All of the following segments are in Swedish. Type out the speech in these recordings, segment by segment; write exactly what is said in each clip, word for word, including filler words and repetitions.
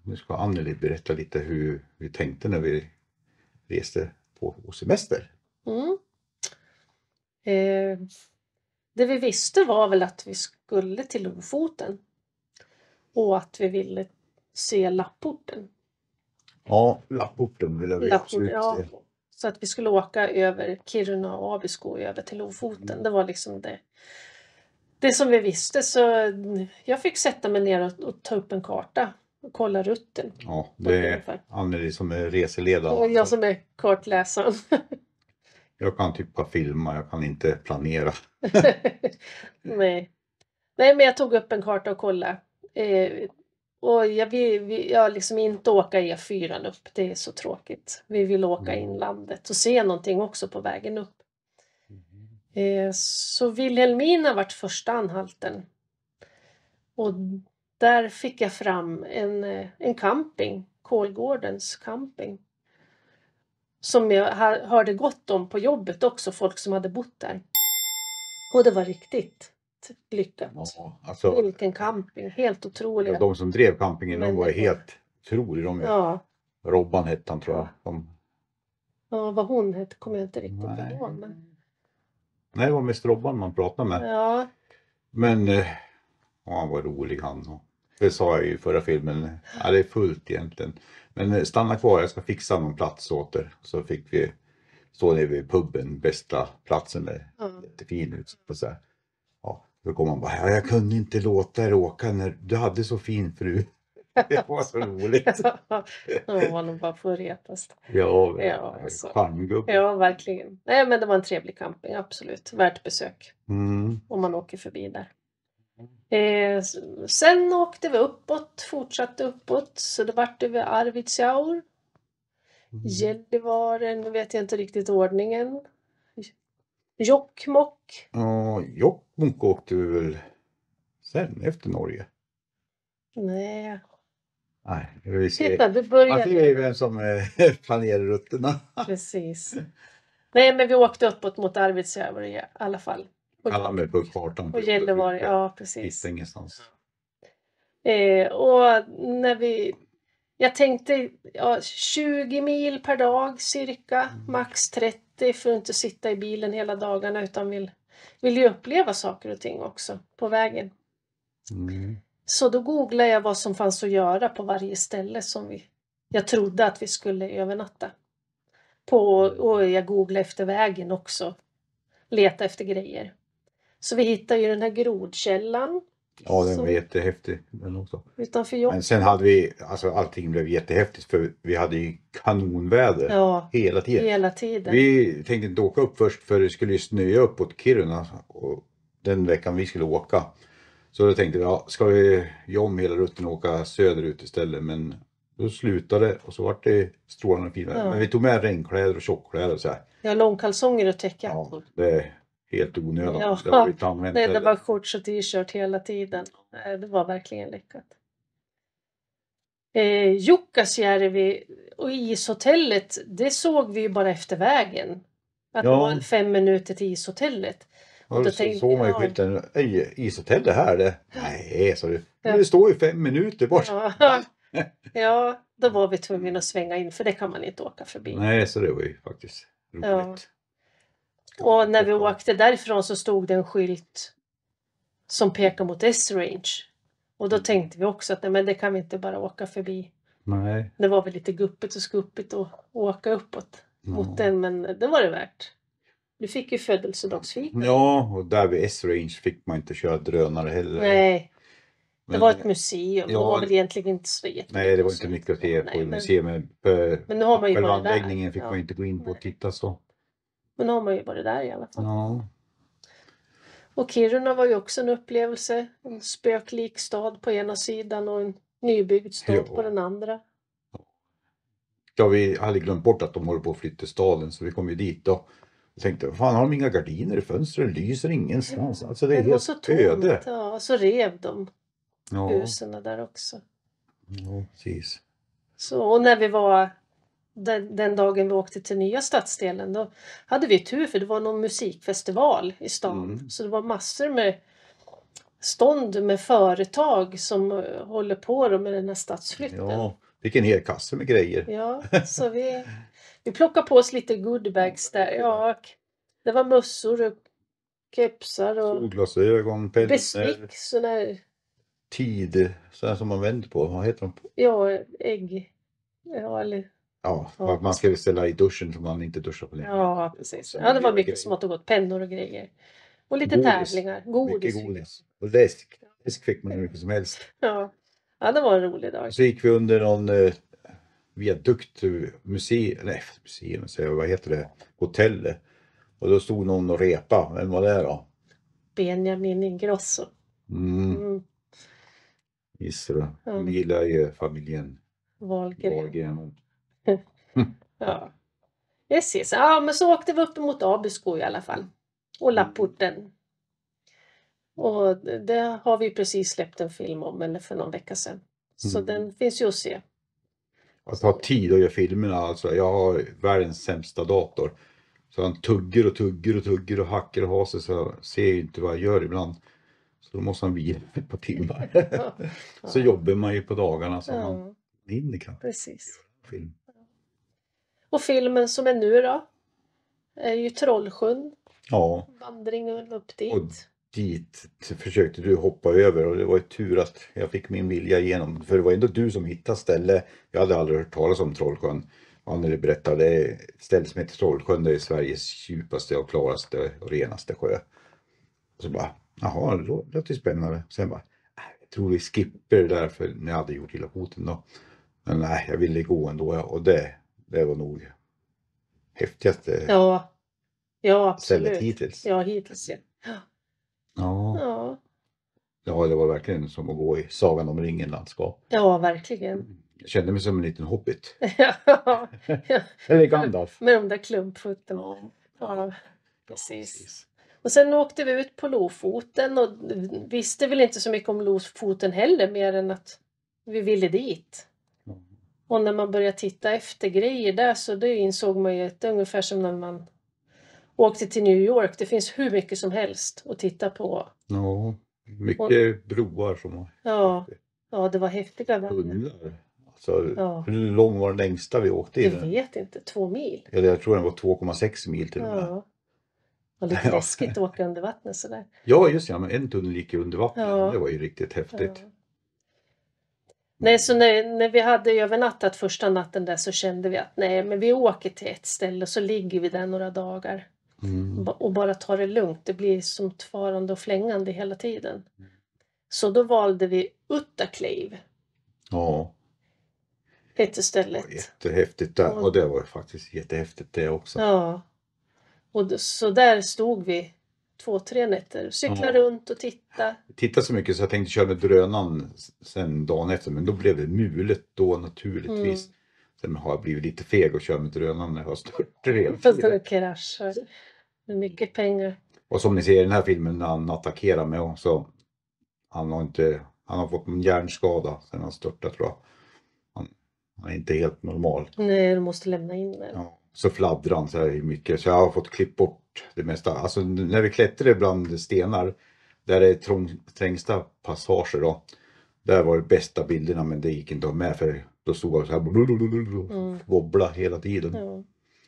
nu ska Anneli berätta lite hur vi tänkte när vi reste på vår semester. Mm. Eh, det vi visste var väl att vi skulle till Lofoten. Och att vi ville se Lapporten. Ja, Lapporten ville vi Lapporten, absolut ja. se. Så att vi skulle åka över Kiruna och Abisko över till Lofoten. Mm. Det var liksom det. Det som vi visste, så jag fick sätta mig ner och, och ta upp en karta och kolla rutten. Ja, det är Anneli som är reseledare. Och jag som är kartläsaren. Jag kan typ bara filma, jag kan inte planera. Nej. Nej, men jag tog upp en karta och kollade. Eh, och jag vill, vi, jag liksom inte åka E fyra upp, det är så tråkigt. Vi vill åka Mm. inlandet och se någonting också på vägen upp. Eh, så Vilhelmina vart första anhalten. Och där fick jag fram en, eh, en camping, Kolgårdens camping. Som jag hör- hörde gott om på jobbet också, folk som hade bott där. Och det var riktigt lyckat. Ja, alltså, Vilken camping, helt otroliga. ja, de som drev campingen, de var Människor. helt otroliga. De, Ja, Robban hette han tror jag. De, ja, vad hon hette kommer jag inte riktigt Nej. ihåg. Men, nej, det var mest Robban man pratade med. ja, Men eh, ja, han var rolig han. Och det sa jag ju i förra filmen. Ja, det är fullt egentligen. Men eh, stanna kvar, jag ska fixa någon plats åt er. Så fick vi stå nere vid puben, bästa platsen med ja. jättefin utsikt. Och så här. Ja, då kom man bara, ja, jag kunde inte låta er åka när du hade så fin fru. Det var så roligt. De var nog bara för att retas. Ja, Ja, alltså. charmgubbe. Ja, verkligen. Nej, men det var en trevlig camping, absolut. Värt besök Mm. om man åker förbi där. Eh, s- sen åkte vi uppåt, fortsatte uppåt. Så det vart över Arvidsjaur. Gällivare, nu vet jag inte riktigt ordningen. Jokkmokk. Ja, Jokkmokk åkte vi väl sen efter Norge. Nej, Nej, vi ser. titta, du Man började. ser ju vem som eh, planerar rutterna. Precis. Nej, men vi åkte uppåt mot Arvidsjaur i alla fall. Och, Alla med på kartan. och Gällivare, ja precis. Hittade ingenstans. Eh, och när vi... Jag tänkte ja, tjugo mil per dag cirka, max trettio för att inte sitta i bilen hela dagarna utan vill, vill ju uppleva saker och ting också på vägen. Mm. Så då googlade jag vad som fanns att göra på varje ställe som vi, jag trodde att vi skulle övernatta. På, och jag googlade efter vägen också. Leta efter grejer. Så vi hittade ju den här grodkällan. Ja, den som- var jättehäftig den också. Utanför Men Jokkmokk. sen hade vi, alltså allting blev jättehäftigt för vi hade ju kanonväder Ja, hela tiden. hela tiden. Vi tänkte inte åka upp först för det skulle ju snöa uppåt Kiruna och den veckan vi skulle åka. Så då tänkte vi, ja, ska vi göra om hela rutten och åka söderut istället, men då slutade och så var det strålande fint. Ja. Men vi tog med regnkläder och tjockkläder och så här. Jag har långkalsonger och Ja, täckjackor. det är helt onödigt. Ja. Det har vi inte använt Nej, det heller. var shorts och t-shirt hela tiden. Nej, det var verkligen lyckat. Eh, Jukkasjärvi och ishotellet, det såg vi ju bara efter vägen. Att det Ja. var fem minuter till ishotellet. Ja, då då tänkte såg man ju jag- skylten, "Ej, ishotell det här det." Nej, så det. Ja. Men det står ju fem minuter bort. Ja. Ja, då var vi tvungna att svänga in för det kan man inte åka förbi. Nej, så det var ju faktiskt roligt. Ja. Och när vi åkte därifrån så stod det en skylt som pekar mot S-Range. Och då tänkte vi också att nej, men det kan vi inte bara åka förbi. Nej. Det var väl lite guppigt och skuppigt att åka uppåt mot Ja. den, men det var det värt. Du fick ju födelsedagsfika. Ja, och där vid S-Range fick man inte köra drönare heller. Nej, det Men- var ett museum. Ja. Det var väl egentligen inte så jättemycket. Nej, det var inte mycket att se på Nej, i men- museet. Men på Men nu har man ju själva varit där. anläggningen fick Ja. man inte gå in på och Nej. titta så. Men nu har man ju varit där i alla fall. Ja. Och Kiruna var ju också en upplevelse. En spöklik stad på ena sidan och en nybyggd stad Ja. på den andra. Ja, vi hade glömt bort att de håller på att flytta staden så vi kom ju dit då. Och tänkte, fan har de inga gardiner i fönstren? Det lyser ingenstans. Alltså det är Det var helt så tomt. öde. Ja, så rev de Ja, husen där också. ja, precis. Så, och när vi var den, den dagen vi åkte till nya stadsdelen då hade vi tur för det var någon musikfestival i stan. Mm. Så det var massor med stånd med företag som eh, håller på då med den här stadsflytten. Ja, fick en hel kasse med grejer. Ja, så vi, vi plockade på oss lite goodiebags där. Ja, k- det var mössor och kepsar och Solglasögon, pennor, bestick, sån där, tid, sådär som man vänder på. Vad heter de? ja, ägg. Ja, eller, Ja, Ja. man ska ställa i duschen så man inte duschar på länge. ja, precis. Så Ja, det var mycket mycket grejer. smått och gott. Pennor och grejer. Och lite Godis. tävlingar. Godis. Mycket godis. Och läsk. Läsk fick man hur mycket som helst. Ja. ja, det var en rolig dag. Så gick vi under någon eh, viadukt, museum, nej museum, säger jag, vad heter det, hotellet. Och då stod någon och repa. Vem var det då? Benjamin Ingrosso. Mm, Mm. gissar du. Ja. De gillar ju familjen Wahlgren. Wahlgren. Ja. Precis. Ja, men så åkte vi upp mot Abisko i alla fall. Och Lapporten. Och det har vi precis släppt en film om, eller för någon vecka sedan. Så Mm. den finns ju att se. Att ha tid att göra filmerna, alltså jag har världens sämsta dator. Så han tugger och tugger och tugger och hackar och har sig, så jag ser ju inte vad jag gör ibland. Så då måste han vila ett par timmar. Ja. Så jobbar man ju på dagarna så man Ja, hinner kanske precis. film. Och filmen som är nu då är ju Trollsjön. Ja, Vandringen upp dit. Och- dit försökte du hoppa över och det var ju tur att jag fick min vilja igenom. För det var ändå du som hittade ställe. Jag hade aldrig hört talas om Trollsjön. Han när det berättade, det är ett ställe som heter Trollsjön, det är Sveriges djupaste och klaraste och renaste sjö. Och så bara, jaha, det lå- låter ju spännande. Sen bara, "Äh, jag tror vi skippar det där för när jag hade gjort hela foten då. Men nej, jag ville gå ändå ja. Och det, det var nog häftigaste Ja, ja stället absolut. hittills. Ja, hittills ja. Ja. Ja, Ja, det var verkligen som att gå i Sagan om ringen-landskap. ja verkligen. Jag kände mig som en liten hobbit. Ja, ja, Eller Gandalf. med de där klumpfötterna. Ja, precis. Och sen åkte vi ut på Lofoten och visste väl inte så mycket om Lofoten heller, mer än att vi ville dit. Mm. Och när man började titta efter grejer där så det insåg man ju att det är ungefär som när man åkte till New York. Det finns hur mycket som helst att titta på. Ja, mycket broar som har Ja, ja det var häftiga vägar. hundar. Alltså, Ja. hur lång var den längsta vi åkte Jag i? vet inte, två mil. Eller jag tror den var två komma sex mil till och med. Ja. Det var lite Ja. läskigt att åka under vattnet sådär. Ja, just ja, men en tunnel gick ju under vattnet. Ja. Det var ju riktigt häftigt. Ja. Nej, så när, när vi hade övernattat första natten där så kände vi att nej, men vi åker till ett ställe och så ligger vi där några dagar. Mm. Ba- Och bara tar det lugnt. Det blir som tvarande och flängande hela tiden. Så då valde vi Uttakleiv, Ja, hette det var stället. jättehäftigt där. Och- Och det var faktiskt jättehäftigt det också. Ja. Och d- så där stod vi två, tre nätter. Cykla Ja. runt och titta. Jag tittade så mycket så jag tänkte köra med drönaren sen dagen efter. Men då blev det mulet då naturligtvis. Mm. Sen har jag blivit lite feg och kör med drönaren när jag har störter hela Fast tiden. det kraschar. Med mycket pengar. Och som ni ser i den här filmen när han attackerar mig också. Han har inte, han har fått en hjärnskada sen han störtade tror jag. Han, han är inte helt normal. Nej, du måste lämna in den. Ja, så fladdrar han så här mycket. Så jag har fått klippa bort det mesta. Alltså när vi klättrar bland stenar. Där det är trång, trängsta passager då. Där var det bästa bilderna men det gick inte att ha med för då stod jag så här. Mm. Wobbla hela tiden. Ja.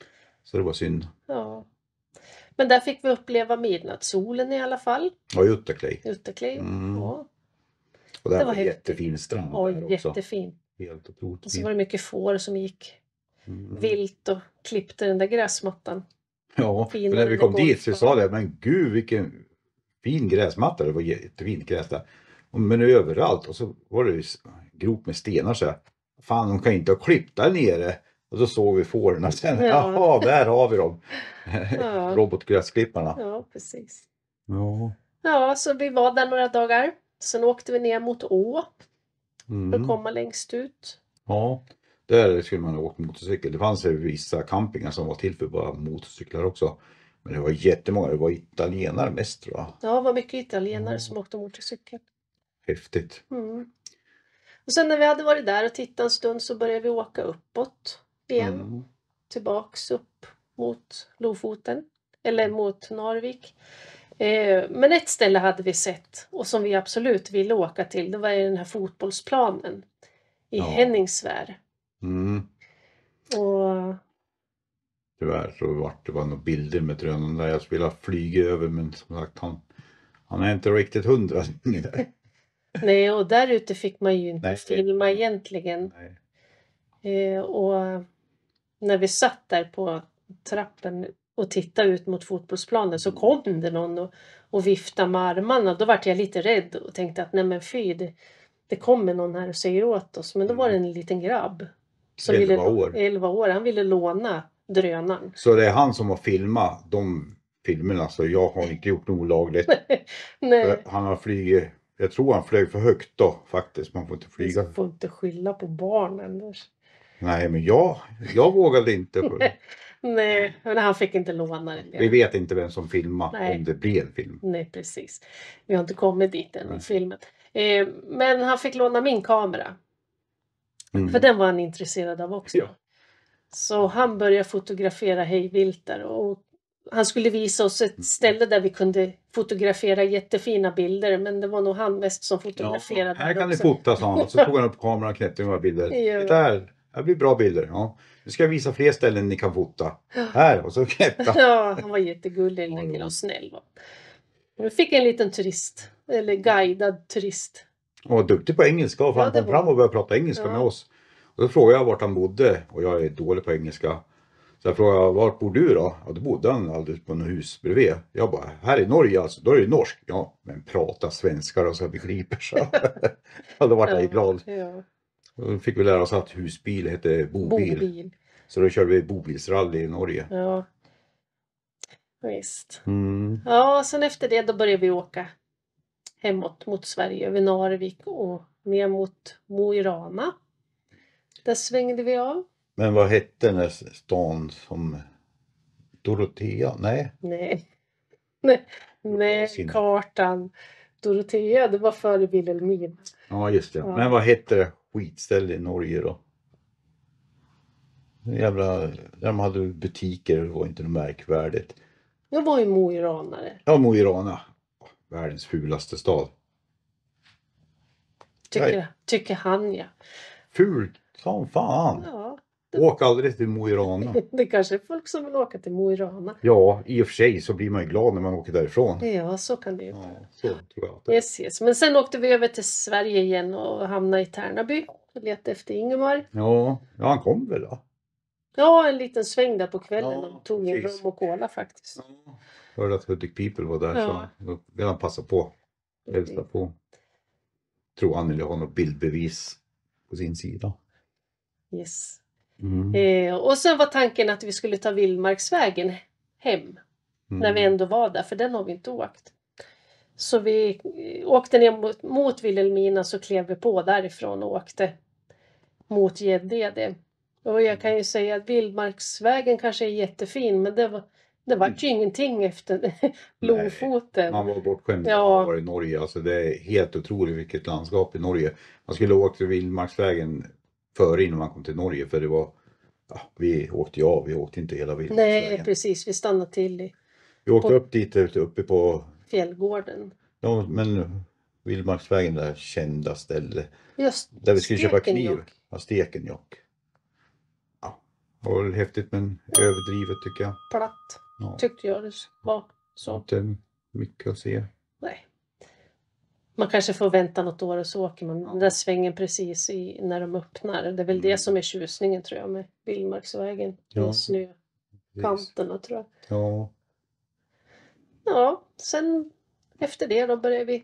Så det var synd. Ja. Men där fick vi uppleva midnattssolen i alla fall. Ja, Uttakleiv. Utekliv. Mm. Ja. Och där Det var var häftigt. jättefin strand. Oj, där också. jättefin. Helt otroligt Och så fin. var det mycket får som gick Mm. vilt och klippte den där gräsmattan. Ja, för finare när vi än kom en dit så golfbana. sa jag, men gud vilken fin gräsmatta. Det var jättefint gräs där. Och- Men överallt. Och så var det ju s- grop med stenar så här. Fan, de kan inte ha klippt där nere. Och så såg vi fåren sen. Ja. Jaha, där har vi dem. Ja. Robotgräsklipparna. Ja, precis. Ja. Ja, så vi var där några dagar. Sen åkte vi ner mot Å för att Mm. komma längst ut. Ja. Där skulle man ha åkt motorcykel. Det fanns ju vissa campingar som var till för bara motorcyklar också. Men det var jättemånga. Det var italienare mest tror jag. Ja, det var mycket italienare Ja. som åkte motorcykel. Häftigt. Mm. Och sen när vi hade varit där och tittat en stund så började vi åka uppåt igen. Mm. Tillbaks upp mot Lofoten. Eller mot Narvik. Eh, men ett ställe hade vi sett och som vi absolut ville åka till. Det var ju den här fotbollsplanen i Ja. Henningsvär. Mm. Och Tyvärr så vart det var några bilder med drönaren där jag skulle flyga över, men som sagt han, han är inte riktigt hundra. nej, och där ute fick man ju inte Nej. filma egentligen. Nej. Eh, och när vi satt där på trappen och tittade ut mot fotbollsplanen så kom det någon och, och viftade med armarna. Då vart jag lite rädd och tänkte att nej men fy, det, det kommer någon här och säger åt oss. Men då var det en liten grabb. Som elva ville, år. elva år. Han ville låna drönaren. Så det är han som har filmat de filmerna, så jag har inte gjort något olagligt. Nej. Han har flugit, jag tror han flög för högt då faktiskt. Man får inte flyga. Du får inte skylla på barnen. Nej, men jag, jag vågade inte. Nej, men han fick inte låna det. Vi vet inte vem som filmar, Nej. om det blir film. Nej, precis. Vi har inte kommit dit än i Nej. filmen. Eh, men han fick låna min kamera. Mm. För den var han intresserad av också. Ja. Så han började fotografera hejvilt där. Och han skulle visa oss ett ställe där vi kunde fotografera jättefina bilder. Men det var nog han mest som fotograferade. Ja, här kan ni också. fota, sa han. Så tog han upp kameran och knäppte några bilder. Ja. Titta här, här blir bra bilder. Ja. Nu ska jag visa fler ställen ni kan fota. Här, och så knäppte han. Ja, han var jättegullig den där killen och snäll. Va? Vi fick en liten turist. Eller guidad turist. Han var duktig på engelska och Ja, han det kom var fram och började prata engelska Ja. med oss. Och då frågade jag vart han bodde och jag är dålig på engelska. Så jag frågade, vart bor du då? Ja, då bodde han alldeles på något hus bredvid. Jag bara, här i Norge alltså, då är det norsk. Ja, men prata svenska då så jag begriper så. Ja, då vart jag ju glad. Ja. Och då fick vi lära oss att husbil heter bobil. Bobil. Så då körde vi bobilsrally i Norge. Ja. Visst. Mm. Ja, sen efter det då började vi åka hemåt mot Sverige, över Narvik och ner mot Mo i Rana. Där svängde vi av. Men vad hette den där stan som Dorotea? Nej. Nej. Nej, Nej Sin- kartan. Dorotea, det var före Vilhelmina. Ja, just det. Ja. Men vad hette det skitställe i Norge då? En jävla, där de hade butiker, det var inte något märkvärdigt. Jag var i Mo i Rana. där. Ja, Mo i Rana. Världens fulaste stad. Tycker, tycker han ja. Fult som fan. Ja, Åk aldrig till Mo i Rana. det kanske är folk som vill åka till Mo i Rana. Ja, i och för sig så blir man ju glad när man åker därifrån. Ja, så kan det ju vara. Ja, så tror jag att det är. Yes, yes. Men sen åkte vi över till Sverige igen och hamnade i Tärnaby och letade efter Ingemar. Ja, ja, han kom väl då? Ja, en liten sväng där på kvällen Ja, och tog en precis. rum och cola faktiskt. Ja. Hörde att Hudik People var där Ja. så då vill han passa på. Hälsa på. Tror Anneli har något bildbevis på sin sida. Yes. Mm. Eh, och sen var tanken att vi skulle ta Vildmarksvägen hem. Mm. När vi ändå var där, för den har vi inte åkt. Så vi eh, åkte ner mot, mot Vilhelmina, så klev vi på därifrån och åkte mot Gäddede. Och jag kan ju säga att Vildmarksvägen kanske är jättefin, men det var, det var ju ingenting efter Lofoten. Man var bortskämd Ja. ja. var i Norge. Alltså det är helt otroligt vilket landskap i Norge. Man skulle åka till Vildmarksvägen före innan man kom till Norge. För det var, ja, vi åkte ju av, vi åkte inte hela Vildmarksvägen. Nej, precis. Vi stannade till i Vi åkte på- upp dit uppe på, fjällgården. ja men Vildmarksvägen där kända ställe. Just Där vi skulle köpa kniv. Stekenjokk. Ja, Stekenjokk. Ja, det var väl häftigt men överdrivet tycker jag. Platt, Ja, tyckte jag det var. Så, inte mycket att se. nej. Man kanske får vänta något år och så åker man Ja. den där svängen precis i, när de öppnar. Det är väl det Mm. som är tjusningen tror jag med Vildmarksvägen. Ja. Ja. Snökanterna tror jag. Ja. Ja, sen efter det då började vi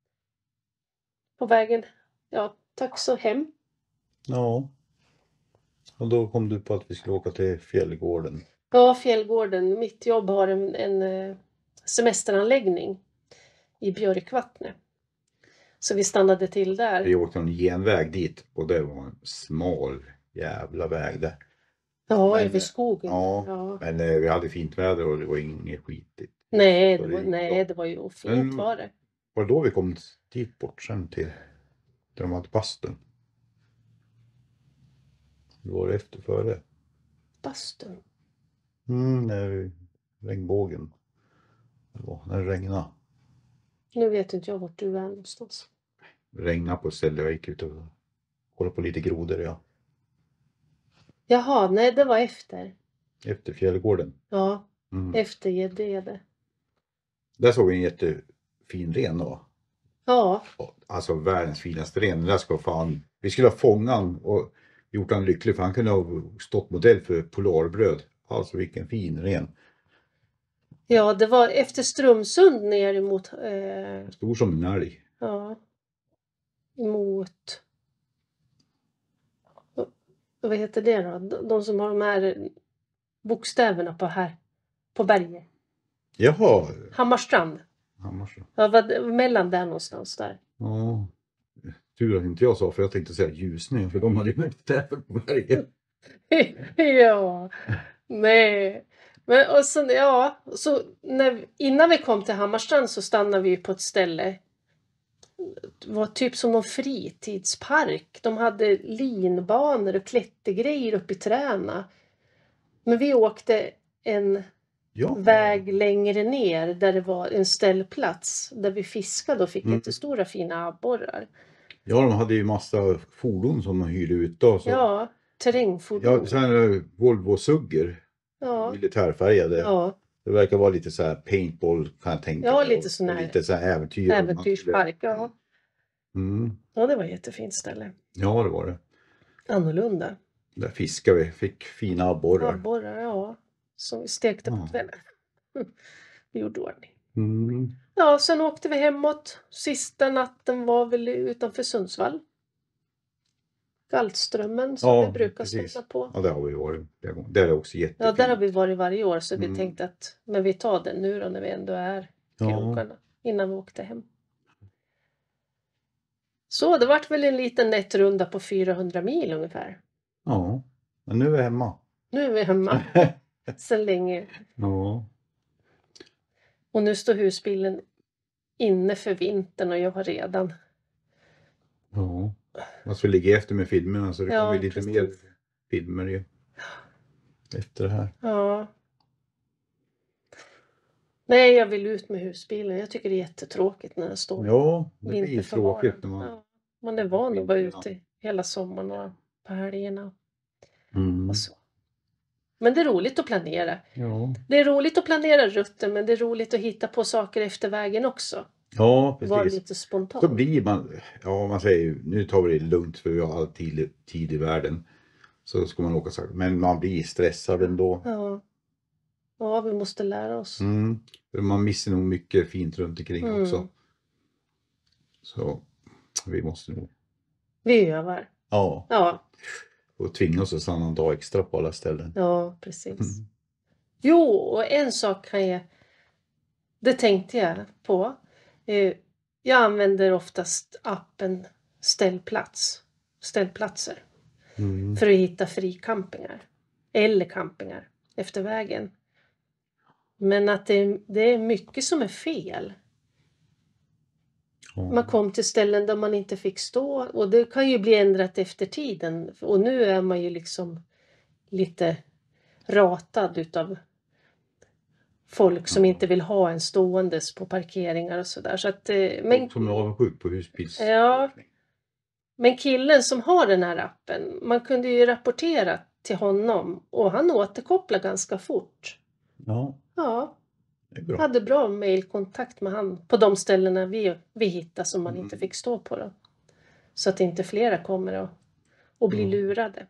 på vägen, ja, tack så hem. Ja. Och då kom du på att vi skulle åka till fjällgården. Ja, fjällgården. Mitt jobb har en, en eh, semesteranläggning i Björkvattnet. Så vi stannade till där. Vi åkte en genväg dit och det var en smal jävla väg där. Ja, Men, över skogen. ja. Ja. Men eh, vi hade fint väder och det var inget skitigt. Nej, Så det det var, gick nej, bra. det var ju fint Men- var det. Var det då vi kom dit bort sen till där de hade bastun? Det var det efter före. Bastun. Mm, nej, regnbågen. Det var när det regnade. Nu vet inte jag vart du är någonstans. Det regnade på ett ställe. Jag gick ut och kollade på lite grodor. Ja. Jaha, nej det var efter. Efter fjällgården. Ja, Mm. efter Gäddede. Där såg vi en jättefin ren då. Ja, Alltså världens finaste ren. Den där ska fan... Vi skulle ha fångat han och gjort han lycklig. För han kunde ha stått modell för polarbröd. Alltså vilken fin ren. ja det var efter Strömsund ner emot... Eh, Stor som en älg. ja. Mot... Vad heter det då? De, de som har de här bokstäverna på här. På berget. Jaha. Hammarstrand. Hammarstrand. Ja, vad, mellan där någonstans där. Ja. Tur att inte jag sa, för jag tänkte säga Ljusne. För de hade ju märkt där på berget. Ja. Nej. Men och sen, ja. Så när, innan vi kom till Hammarstrand så stannade vi på ett ställe. Det var typ som någon fritidspark. De hade linbanor och klättergrejer uppe i träna. Men vi åkte en Ja. väg längre ner där det var en ställplats. Där vi fiskade och fick Mm. jättestora fina abborrar. Ja, de hade ju massa fordon som de hyrde ut då. Så. Ja, terrängfordon. Ja, sen är det Volvo Sugger. Ja, Militärfärgade. ja. Det verkar vara lite så här paintball kan jag tänka Ja, mig. lite sån här Lite så här äventyr. äventyrspark. Ja. Mm. Ja, det var ett jättefint ställe. Ja, det var det. Annorlunda. Där fiskade vi. Fick fina abborrar. Abborrar, ja. Som vi stekte på Ja. kvällen. Vi gjorde ordning. Mm. Ja, sen åkte vi hemåt. Sista natten var väl utanför Sundsvall. Galtströmmen som Ja, vi brukar precis. ställa på. Ja, där har vi varit. Där är det också jättefint. Ja, där har vi varit varje år så Mm. vi tänkte att men vi tar den nu då när vi ändå är Ja. krokarna. Innan vi åkte hem. Så det vart väl en liten nättrunda på fyrahundra mil ungefär. Ja, men nu är vi hemma. Nu är vi hemma sen länge. Ja. Och nu står husbilen inne för vintern och jag har redan. Ja. Alltså vi ligger efter med filmerna så det Ja, kommer lite precis. mer filmer ju. Efter det här. Ja. Nej, jag vill ut med husbilen. Jag tycker det är jättetråkigt när den står. Ja, det blir vinterförvarad. tråkigt när man... Ja, man är van att vara Vinterna. ute hela sommaren och på helgerna Mm. och så. Men det är roligt att planera. Ja. Det är roligt att planera rutten men det är roligt att hitta på saker efter vägen också. Ja, Vara precis. lite spontan. Så blir man, ja man säger ju, nu tar vi det lugnt för vi har all tid, tid i världen. Så ska man åka sakta. Men man blir stressad ändå. Ja. Ja, vi måste lära oss. Mm. För man missar nog mycket fint runt omkring Mm. också. Så vi måste nog, Vi övar. ja, Ja, och tvinga oss att stanna en dag extra på alla ställen. ja precis. Mm. Jo, och en sak kan jag... Det tänkte jag på. Eh, Jag använder oftast appen ställplats. Ställplatser. Mm. För att hitta fricampingar. Eller campingar efter vägen. Men att det, det är mycket som är fel. Ja. Man kom till ställen där man inte fick stå. Och det kan ju bli ändrat efter tiden. Och nu är man ju liksom lite ratad utav folk som Ja. inte vill ha en ståendes på parkeringar och sådär. Så att, eh, men, Som är avundsjuk på husbils. Ja. men killen som har den här appen, man kunde ju rapportera till honom och han återkopplar ganska fort. Ja, Ja, det är bra. hade bra mailkontakt med han på de ställena vi, vi hittade som man Mm. inte fick stå på då. Så att inte flera kommer och, och blir Mm. lurade.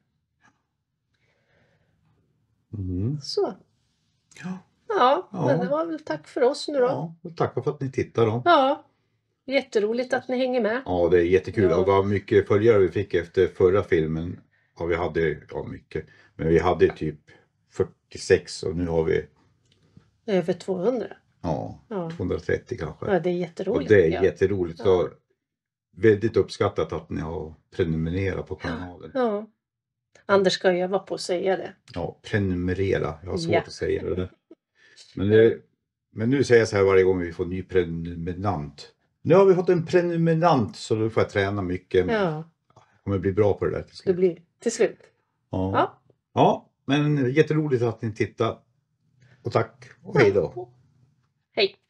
Mm. Så, Ja. ja, Ja. men det var väl tack för oss nu då. Ja, och tackar för att ni tittar då. Ja, jätteroligt att ni hänger med. Ja, det är jättekul. Ja. Och vad mycket följare vi fick efter förra filmen. Ja, vi hade, ja mycket. Men vi hade typ fyrtiosex och nu har vi, Över tvåhundra. ja, Ja, tvåhundratrettio kanske. ja det är Och jätteroligt. det är ja. jätteroligt. Ja. Så väldigt uppskattat att ni har prenumererat på kanalen. Ja. Anders ska öva på att säga det. Ja, prenumerera. Jag har svårt Ja. att säga det där. Men, det, men nu säger jag så här varje gång vi får en ny prenumerant. Nu har vi fått en prenumerant så då får jag träna mycket. Men Ja, jag kommer bli bra på det där till det slut. blir till slut. Ja. Ja. Ja, men jätteroligt att ni tittar. Och tack och hej då. Hej.